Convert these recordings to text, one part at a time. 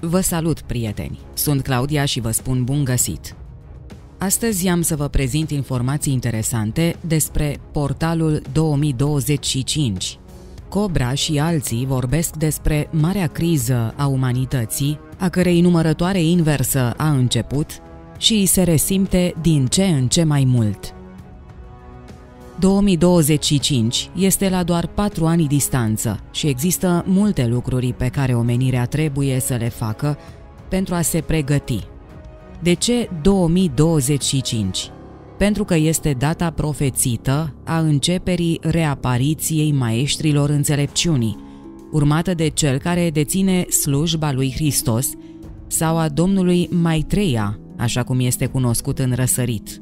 Vă salut, prieteni! Sunt Claudia și vă spun bun găsit! Astăzi am să vă prezint informații interesante despre portalul 2025. Cobra și alții vorbesc despre marea criză a umanității, a cărei numărătoare inversă a început și se resimte din ce în ce mai mult. 2025 este la doar 4 ani distanță și există multe lucruri pe care omenirea trebuie să le facă pentru a se pregăti. De ce 2025? Pentru că este data profețită a începerii reapariției maestrilor înțelepciunii, urmată de cel care deține slujba lui Hristos sau a Domnului Maitreya, așa cum este cunoscut în răsărit.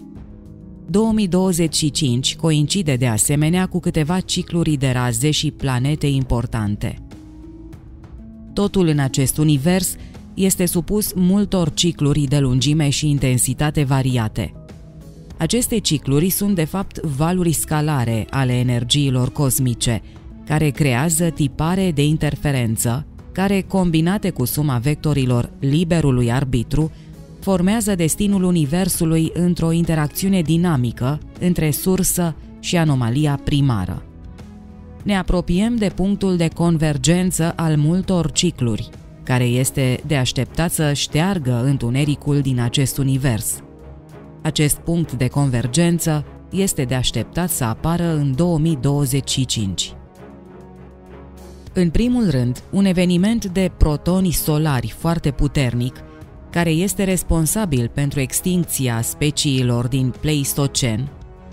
2025 coincide de asemenea cu câteva cicluri de raze și planete importante. Totul în acest univers este supus multor cicluri de lungime și intensitate variate. Aceste cicluri sunt de fapt valuri scalare ale energiilor cosmice, care creează tipare de interferență, care, combinate cu suma vectorilor liberului arbitru, formează destinul universului într-o interacțiune dinamică între sursă și anomalia primară. Ne apropiem de punctul de convergență al multor cicluri, care este de așteptat să șteargă întunericul din acest univers. Acest punct de convergență este de așteptat să apară în 2025. În primul rând, un eveniment de protoni solari foarte puternic, care este responsabil pentru extincția speciilor din Pleistocen,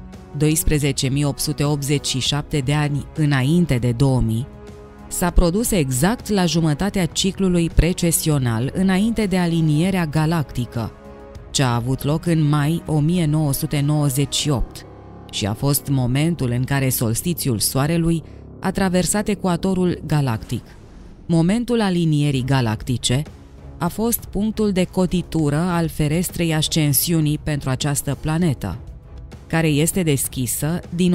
12.887 de ani înainte de 2000, s-a produs exact la jumătatea ciclului precesional înainte de alinierea galactică, ce a avut loc în mai 1998 și a fost momentul în care solstițiul Soarelui a traversat ecuatorul galactic. Momentul alinierii galactice a fost punctul de cotitură al ferestrei ascensiunii pentru această planetă, care este deschisă din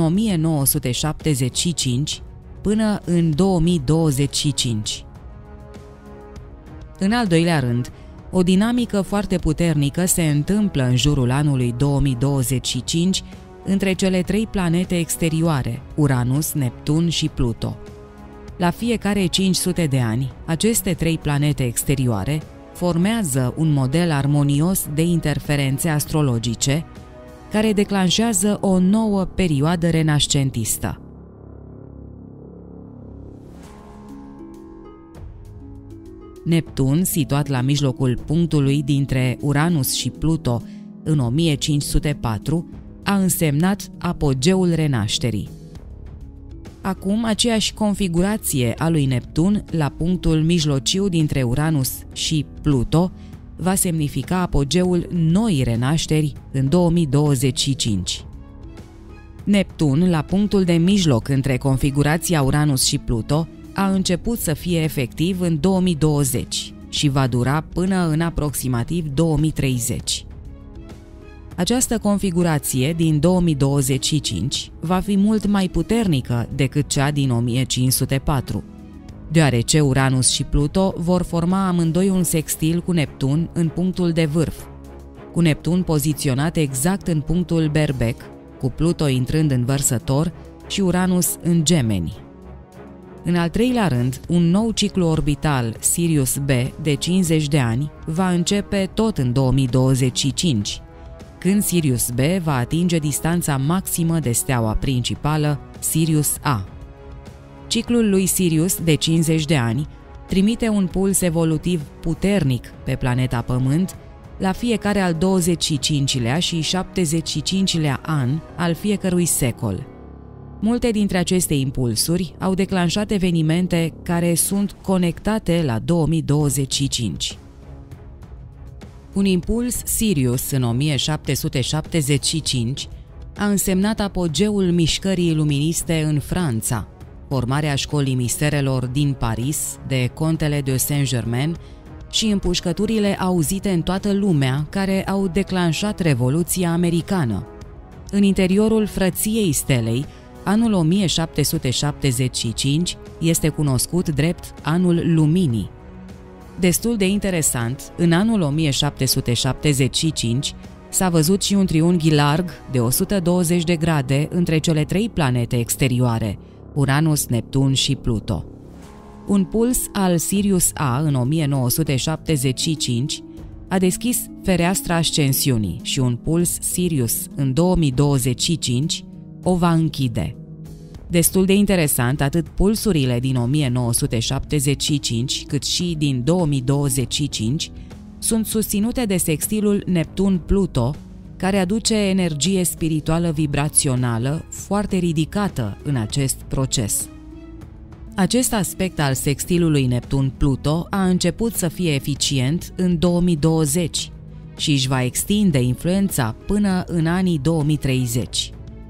1975 până în 2025. În al doilea rând, o dinamică foarte puternică se întâmplă în jurul anului 2025 între cele 3 planete exterioare, Uranus, Neptun și Pluto. La fiecare 500 de ani, aceste 3 planete exterioare formează un model armonios de interferențe astrologice care declanșează o nouă perioadă renascentistă. Neptun, situat la mijlocul punctului dintre Uranus și Pluto în 1504, a însemnat apogeul renașterii. Acum, aceeași configurație a lui Neptun la punctul mijlociu dintre Uranus și Pluto va semnifica apogeul noii renașteri în 2025. Neptun, la punctul de mijloc între configurația Uranus și Pluto, a început să fie efectiv în 2020 și va dura până în aproximativ 2030. Această configurație din 2025 va fi mult mai puternică decât cea din 1504, deoarece Uranus și Pluto vor forma amândoi un sextil cu Neptun în punctul de vârf, cu Neptun poziționat exact în punctul berbec, cu Pluto intrând în Vărsător și Uranus în Gemeni. În al treilea rând, un nou ciclu orbital Sirius B de 50 de ani va începe tot în 2025, când Sirius B va atinge distanța maximă de steaua principală, Sirius A. Ciclul lui Sirius de 50 de ani trimite un puls evolutiv puternic pe planeta Pământ la fiecare al 25-lea și 75-lea an al fiecărui secol. Multe dintre aceste impulsuri au declanșat evenimente care sunt conectate la 2025. Un impuls Sirius în 1775 a însemnat apogeul mișcării luministe în Franța, formarea școlii misterelor din Paris de contele de Saint-Germain și împușcăturile auzite în toată lumea care au declanșat Revoluția Americană. În interiorul frăției stelei, anul 1775 este cunoscut drept Anul Luminii. Destul de interesant, în anul 1775 s-a văzut și un triunghi larg de 120 de grade între cele 3 planete exterioare, Uranus, Neptun și Pluto. Un puls al Sirius A în 1975 a deschis fereastra ascensiunii și un puls Sirius în 2025 o va închide. Destul de interesant, atât pulsurile din 1975 cât și din 2025 sunt susținute de sextilul Neptun-Pluto, care aduce energie spirituală vibrațională foarte ridicată în acest proces. Acest aspect al sextilului Neptun-Pluto a început să fie eficient în 2020 și își va extinde influența până în anii 2030.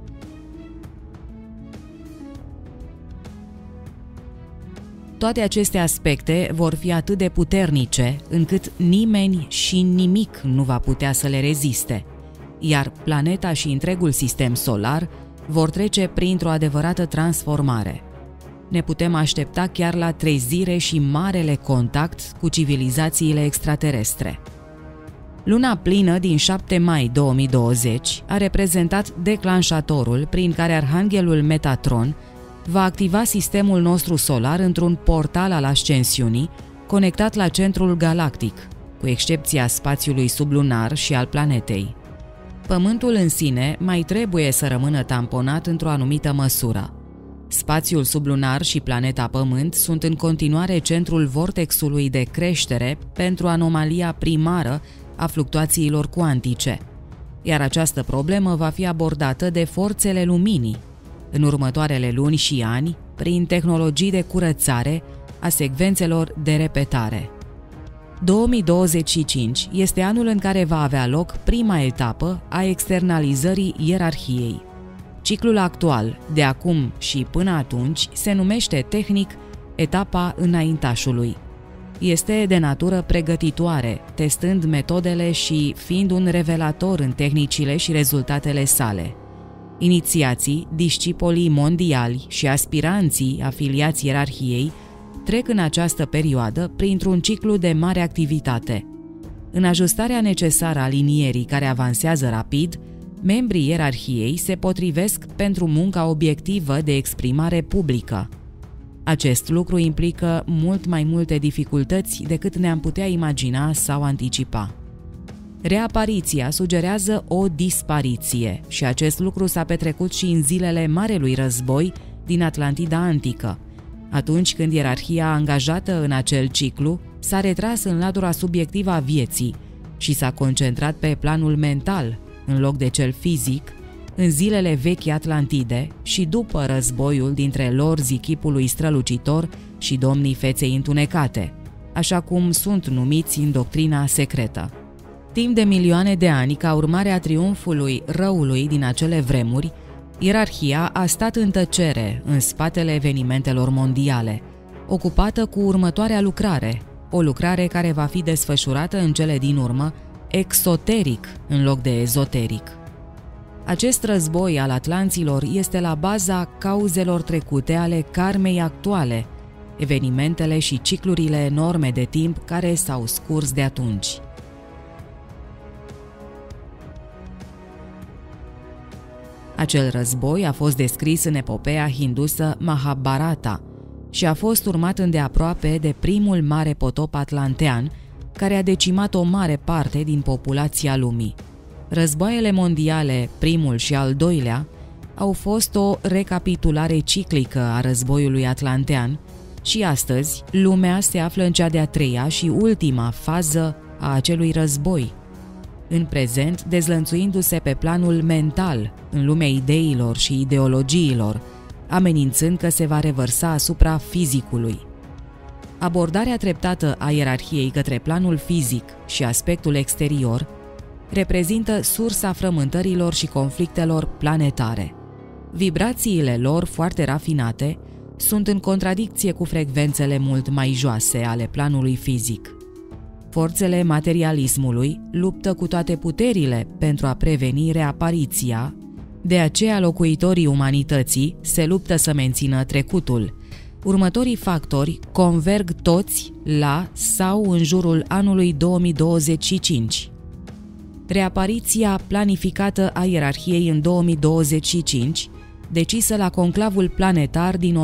Toate aceste aspecte vor fi atât de puternice încât nimeni și nimic nu va putea să le reziste, iar planeta și întregul sistem solar vor trece printr-o adevărată transformare. Ne putem aștepta chiar la trezire și marele contact cu civilizațiile extraterestre. Luna plină din 7 mai 2020 a reprezentat declanșatorul prin care Arhanghelul Metatron va activa sistemul nostru solar într-un portal al ascensiunii conectat la centrul galactic, cu excepția spațiului sublunar și al planetei. Pământul în sine mai trebuie să rămână tamponat într-o anumită măsură. Spațiul sublunar și planeta Pământ sunt în continuare centrul vortexului de creștere pentru anomalia primară a fluctuațiilor cuantice, iar această problemă va fi abordată de forțele luminii în următoarele luni și ani prin tehnologii de curățare a secvențelor de repetare. 2025 este anul în care va avea loc prima etapă a externalizării ierarhiei. Ciclul actual, de acum și până atunci, se numește tehnic etapa înaintașului. Este de natură pregătitoare, testând metodele și fiind un revelator în tehnicile și rezultatele sale. Inițiații, discipolii mondiali și aspiranții afiliați ierarhiei trec în această perioadă printr-un ciclu de mare activitate. În ajustarea necesară a linierii care avansează rapid, membrii ierarhiei se potrivesc pentru munca obiectivă de exprimare publică. Acest lucru implică mult mai multe dificultăți decât ne-am putea imagina sau anticipa. Reapariția sugerează o dispariție și acest lucru s-a petrecut și în zilele Marelui Război din Atlantida antică, atunci când ierarhia angajată în acel ciclu s-a retras în latura subiectivă a vieții și s-a concentrat pe planul mental în loc de cel fizic, în zilele vechi Atlantide și după războiul dintre lorzii chipului strălucitor și domnii feței întunecate, așa cum sunt numiți în doctrina secretă. Timp de milioane de ani, ca urmare a triumfului răului din acele vremuri, ierarhia a stat în tăcere în spatele evenimentelor mondiale, ocupată cu următoarea lucrare, o lucrare care va fi desfășurată în cele din urmă exoteric în loc de ezoteric. Acest război al atlanților este la baza cauzelor trecute ale karmei actuale, evenimentele și ciclurile enorme de timp care s-au scurs de atunci. Acel război a fost descris în epopeea hindusă Mahabharata și a fost urmat îndeaproape de primul mare potop atlantean, care a decimat o mare parte din populația lumii. Războaiele mondiale, primul și al doilea, au fost o recapitulare ciclică a războiului atlantean și astăzi lumea se află în cea de-a treia și ultima fază a acelui război, în prezent dezlănțuindu-se pe planul mental, în lumea ideilor și ideologiilor, amenințând că se va revărsa asupra fizicului. Abordarea treptată a ierarhiei către planul fizic și aspectul exterior reprezintă sursa frământărilor și conflictelor planetare. Vibrațiile lor foarte rafinate sunt în contradicție cu frecvențele mult mai joase ale planului fizic. Forțele materialismului luptă cu toate puterile pentru a preveni reapariția, de aceea locuitorii umanității se luptă să mențină trecutul, Următorii factori converg toți la sau în jurul anului 2025. Reapariția planificată a ierarhiei în 2025, decisă la conclavul planetar din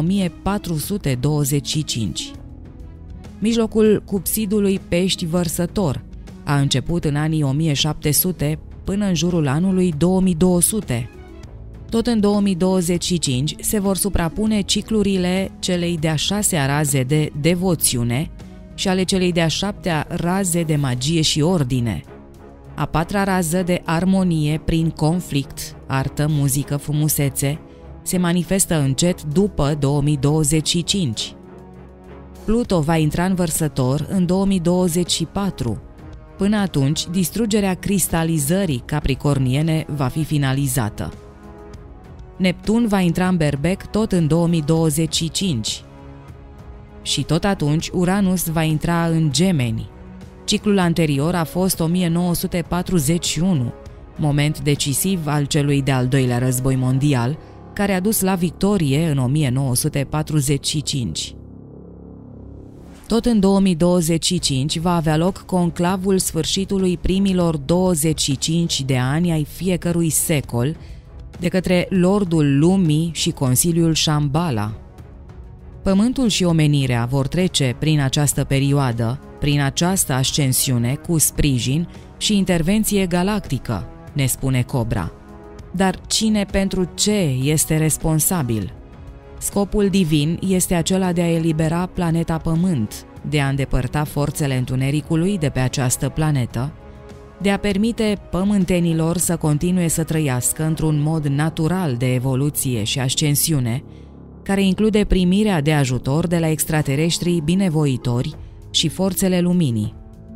1425. Mijlocul cupsidului Pești Vărsător a început în anii 1700 până în jurul anului 2200. Tot în 2025 se vor suprapune ciclurile celei de-a 6-a raze de devoțiune și ale celei de-a 7-a raze de magie și ordine, a 4-a rază de armonie prin conflict, artă, muzică, frumusețe, se manifestă încet după 2025. Pluto va intra în Vărsător în 2024. Până atunci, distrugerea cristalizării capricorniene va fi finalizată. Neptun va intra în Berbec tot în 2025. Și tot atunci Uranus va intra în Gemeni. Ciclul anterior a fost 1941, moment decisiv al celui de-al doilea război mondial, care a dus la victorie în 1945. Tot în 2025 va avea loc conclavul sfârșitului primilor 25 de ani ai fiecărui secol de către Lordul Lumii și Consiliul Shambhala. Pământul și omenirea vor trece prin această perioadă, prin această ascensiune cu sprijin și intervenție galactică, ne spune Cobra. Dar cine pentru ce este responsabil? Scopul divin este acela de a elibera planeta Pământ, de a îndepărta forțele întunericului de pe această planetă, de a permite pământenilor să continue să trăiască într-un mod natural de evoluție și ascensiune, care include primirea de ajutor de la extraterestrii binevoitori și forțele luminii.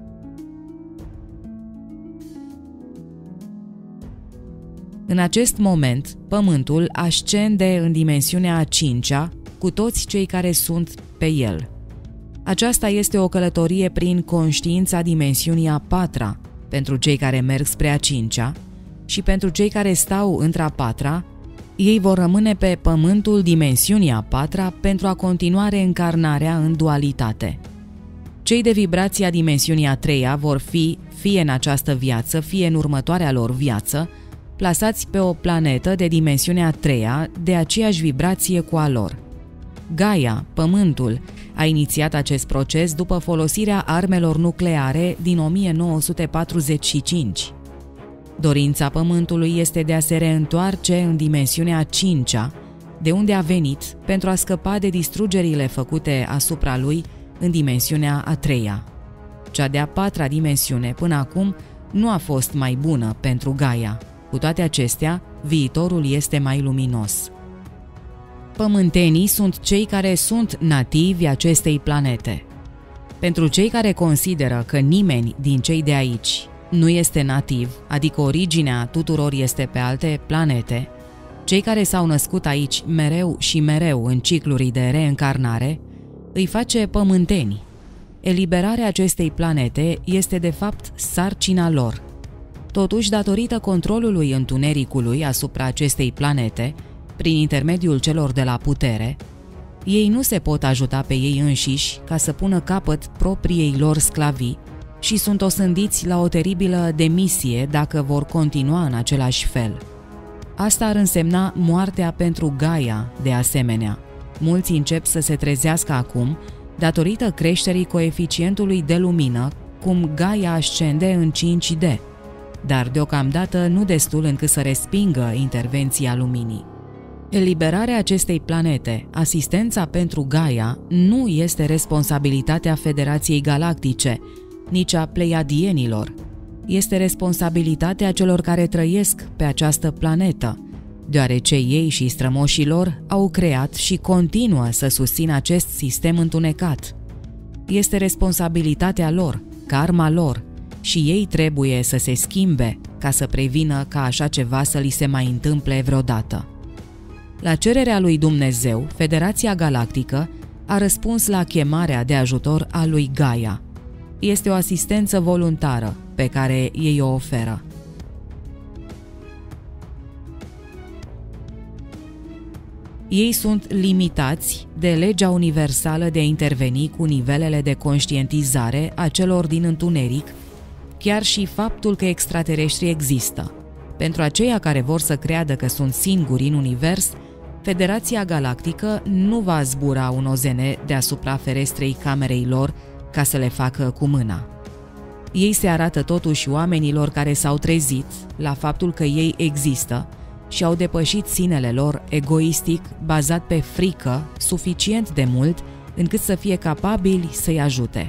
În acest moment, Pământul ascende în dimensiunea a 5-a cu toți cei care sunt pe el. Aceasta este o călătorie prin conștiința dimensiunii a 4-a pentru cei care merg spre a 5-a și pentru cei care stau între a 4-a, ei vor rămâne pe Pământul dimensiunii a 4-a pentru a continua reîncarnarea în dualitate. Cei de vibrația dimensiunii a 3-a vor fi, fie în această viață, fie în următoarea lor viață, plasați pe o planetă de dimensiunea a 3-a de aceeași vibrație cu a lor. Gaia, Pământul, a inițiat acest proces după folosirea armelor nucleare din 1945. Dorința Pământului este de a se reîntoarce în dimensiunea a 5-a, de unde a venit pentru a scăpa de distrugerile făcute asupra lui în dimensiunea a 3-a. Cea de-a 4-a dimensiune până acum nu a fost mai bună pentru Gaia. Cu toate acestea, viitorul este mai luminos. Pământenii sunt cei care sunt nativi acestei planete. Pentru cei care consideră că nimeni din cei de aici nu este nativ, adică originea tuturor este pe alte planete, cei care s-au născut aici mereu și mereu în cicluri de reîncarnare, îi face pământeni. Eliberarea acestei planete este de fapt sarcina lor. Totuși, datorită controlului întunericului asupra acestei planete, prin intermediul celor de la putere, ei nu se pot ajuta pe ei înșiși ca să pună capăt propriei lor sclavii și sunt osândiți la o teribilă demisie dacă vor continua în același fel. Asta ar însemna moartea pentru Gaia, de asemenea. Mulți încep să se trezească acum, datorită creșterii coeficientului de lumină, cum Gaia ascende în 5D, dar deocamdată nu destul încât să respingă intervenția luminii. Eliberarea acestei planete, asistența pentru Gaia, nu este responsabilitatea Federației Galactice, nici a pleiadienilor. Este responsabilitatea celor care trăiesc pe această planetă, deoarece ei și strămoșii lor au creat și continuă să susțină acest sistem întunecat. Este responsabilitatea lor, karma lor, și ei trebuie să se schimbe ca să prevină ca așa ceva să li se mai întâmple vreodată. La cererea lui Dumnezeu, Federația Galactică a răspuns la chemarea de ajutor a lui Gaia. Este o asistență voluntară pe care ei o oferă. Ei sunt limitați de legea universală de a interveni cu nivelele de conștientizare a celor din întuneric, chiar și faptul că extraterestri există. Pentru aceia care vor să creadă că sunt singuri în univers, Federația Galactică nu va zbura un OZN deasupra ferestrei camerei lor ca să le facă cu mâna. Ei se arată totuși oamenilor care s-au trezit la faptul că ei există și au depășit sinele lor egoistic, bazat pe frică, suficient de mult încât să fie capabili să-i ajute.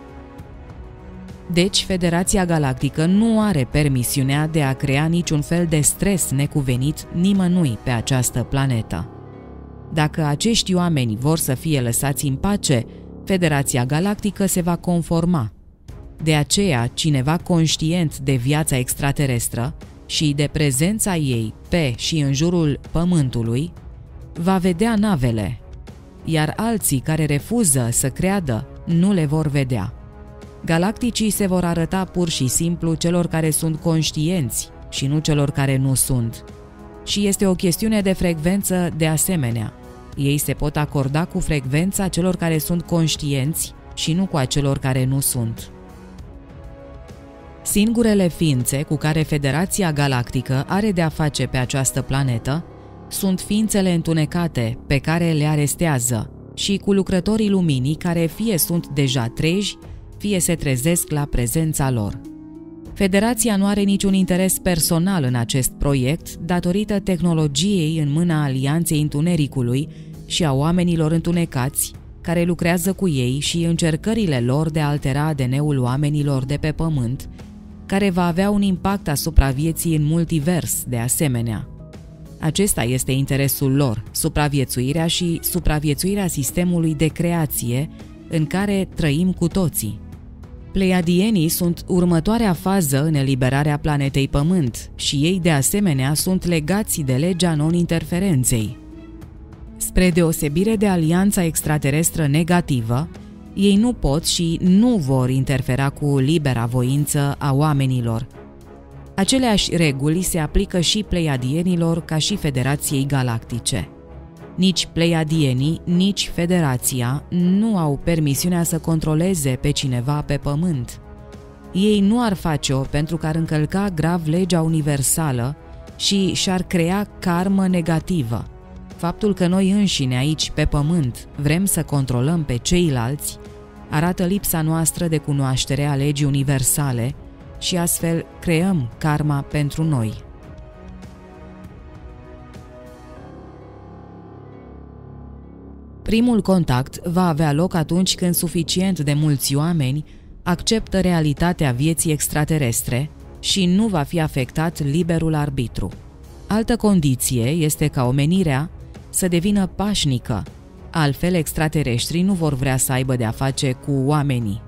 Deci, Federația Galactică nu are permisiunea de a crea niciun fel de stres necuvenit nimănui pe această planetă. Dacă acești oameni vor să fie lăsați în pace, Federația Galactică se va conforma. De aceea, cineva conștient de viața extraterestră și de prezența ei pe și în jurul Pământului va vedea navele, iar alții care refuză să creadă nu le vor vedea. Galacticii se vor arăta pur și simplu celor care sunt conștienți și nu celor care nu sunt. Și este o chestiune de frecvență de asemenea. Ei se pot acorda cu frecvența celor care sunt conștienți și nu cu a celor care nu sunt. Singurele ființe cu care Federația Galactică are de-a face pe această planetă sunt ființele întunecate pe care le arestează și cu lucrătorii luminii care fie sunt deja treji, fie se trezesc la prezența lor. Federația nu are niciun interes personal în acest proiect datorită tehnologiei în mâna Alianței Întunericului și a oamenilor întunecați care lucrează cu ei și încercările lor de a altera ADN-ul oamenilor de pe Pământ, care va avea un impact asupra vieții în multivers de asemenea. Acesta este interesul lor, supraviețuirea și supraviețuirea sistemului de creație în care trăim cu toții. Pleiadienii sunt următoarea fază în eliberarea planetei Pământ și ei de asemenea sunt legați de legea non-interferenței. Spre deosebire de alianța extraterestră negativă, ei nu pot și nu vor interfera cu libera voință a oamenilor. Aceleași reguli se aplică și pleiadienilor ca și Federației Galactice. Nici pleiadienii, nici Federația nu au permisiunea să controleze pe cineva pe Pământ. Ei nu ar face-o pentru că ar încălca grav legea universală și și-ar crea karmă negativă. Faptul că noi înșine aici pe Pământ vrem să controlăm pe ceilalți arată lipsa noastră de cunoaștere a legii universale și astfel creăm karma pentru noi. Primul contact va avea loc atunci când suficient de mulți oameni acceptă realitatea vieții extraterestre și nu va fi afectat liberul arbitru. Altă condiție este ca omenirea să devină pașnică, altfel extraterestrii nu vor vrea să aibă de-a face cu oamenii.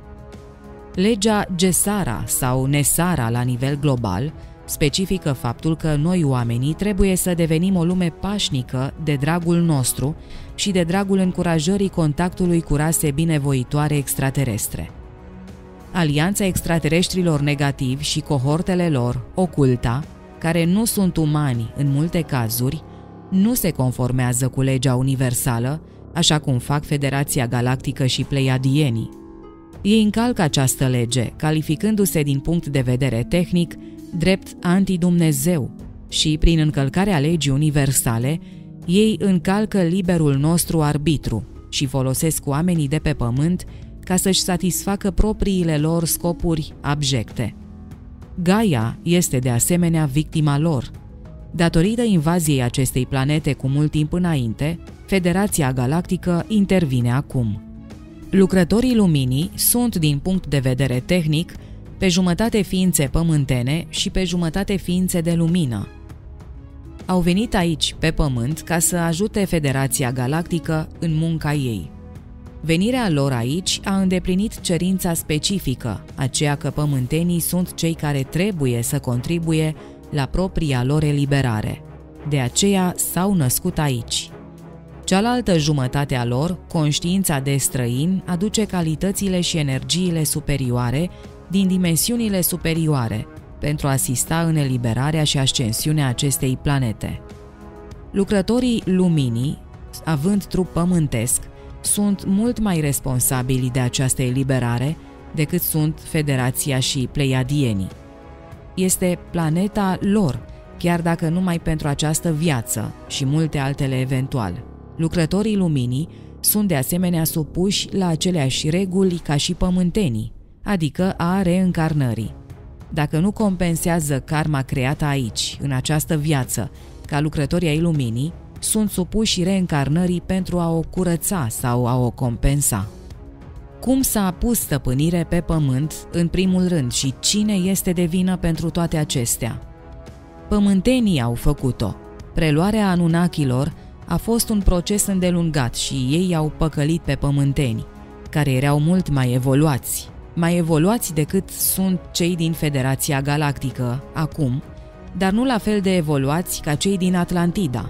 Legea Gesara sau Nesara la nivel global specifică faptul că noi oamenii trebuie să devenim o lume pașnică de dragul nostru și de dragul încurajării contactului cu rase binevoitoare extraterestre. Alianța extraterestrilor negativi și cohortele lor, Oculta, care nu sunt umani în multe cazuri, nu se conformează cu legea universală, așa cum fac Federația Galactică și pleiadienii. Ei încalcă această lege, calificându-se din punct de vedere tehnic drept anti-Dumnezeu și, prin încălcarea legii universale, ei încalcă liberul nostru arbitru și folosesc oamenii de pe Pământ ca să-și satisfacă propriile lor scopuri abjecte. Gaia este de asemenea victima lor. Datorită invaziei acestei planete cu mult timp înainte, Federația Galactică intervine acum. Lucrătorii luminii sunt, din punct de vedere tehnic, pe jumătate ființe pământene și pe jumătate ființe de lumină. Au venit aici, pe Pământ, ca să ajute Federația Galactică în munca ei. Venirea lor aici a îndeplinit cerința specifică, aceea că pământenii sunt cei care trebuie să contribuie la propria lor eliberare. De aceea s-au născut aici. Cealaltă jumătate a lor, conștiința de străin, aduce calitățile și energiile superioare din dimensiunile superioare pentru a asista în eliberarea și ascensiunea acestei planete. Lucrătorii luminii având trup pământesc, sunt mult mai responsabili de această eliberare decât sunt Federația și Pleiadienii. Este planeta lor, chiar dacă numai pentru această viață și multe altele eventual. Lucrătorii luminii sunt de asemenea supuși la aceleași reguli ca și pământenii, adică a reîncarnării. Dacă nu compensează karma creată aici, în această viață, ca lucrătorii ai luminii, sunt supuși reîncarnării pentru a o curăța sau a o compensa. Cum s-a pus stăpânire pe pământ în primul rând și cine este de vină pentru toate acestea? Pământenii au făcut-o. Preluarea Anunnakilor a fost un proces îndelungat și ei au păcălit pe pământeni, care erau mult mai evoluați decât sunt cei din Federația Galactică acum, dar nu la fel de evoluați ca cei din Atlantida.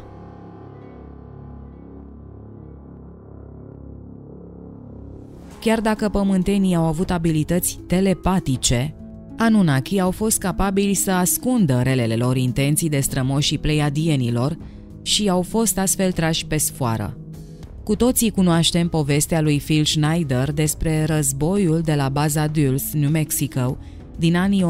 Chiar dacă pământenii au avut abilități telepatice, Anunnaki au fost capabili să ascundă relele lor intenții de strămoșii pleiadienilor și au fost astfel trași pe sfoară. Cu toții cunoaștem povestea lui Phil Schneider despre războiul de la baza Dulles, New Mexico, din anii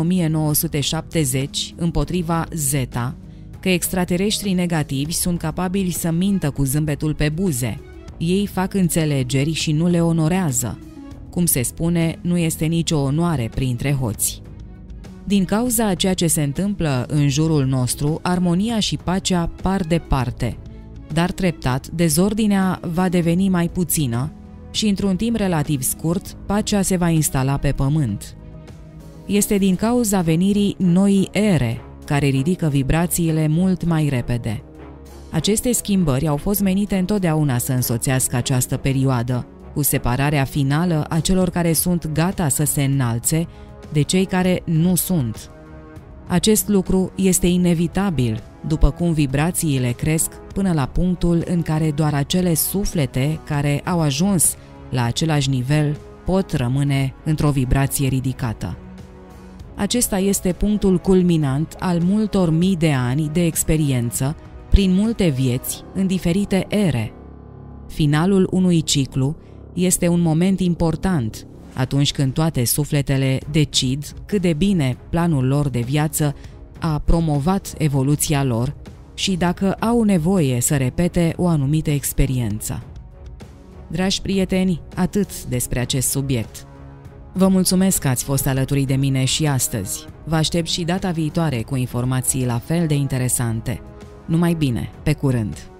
1970 împotriva Zeta, că extraterestrii negativi sunt capabili să mintă cu zâmbetul pe buze. Ei fac înțelegeri și nu le onorează. Cum se spune, nu este nicio onoare printre hoți. Din cauza a ceea ce se întâmplă în jurul nostru, armonia și pacea par departe, dar treptat dezordinea va deveni mai puțină și într-un timp relativ scurt, pacea se va instala pe pământ. Este din cauza venirii noii ere, care ridică vibrațiile mult mai repede. Aceste schimbări au fost menite întotdeauna să însoțească această perioadă, cu separarea finală a celor care sunt gata să se înalțe de cei care nu sunt. Acest lucru este inevitabil, după cum vibrațiile cresc până la punctul în care doar acele suflete care au ajuns la același nivel pot rămâne într-o vibrație ridicată. Acesta este punctul culminant al multor mii de ani de experiență prin multe vieți în diferite ere. Finalul unui ciclu este un moment important atunci când toate sufletele decid cât de bine planul lor de viață a promovat evoluția lor și dacă au nevoie să repete o anumită experiență. Dragi prieteni, atât despre acest subiect. Vă mulțumesc că ați fost alături de mine și astăzi. Vă aștept și data viitoare cu informații la fel de interesante. Numai bine, pe curând!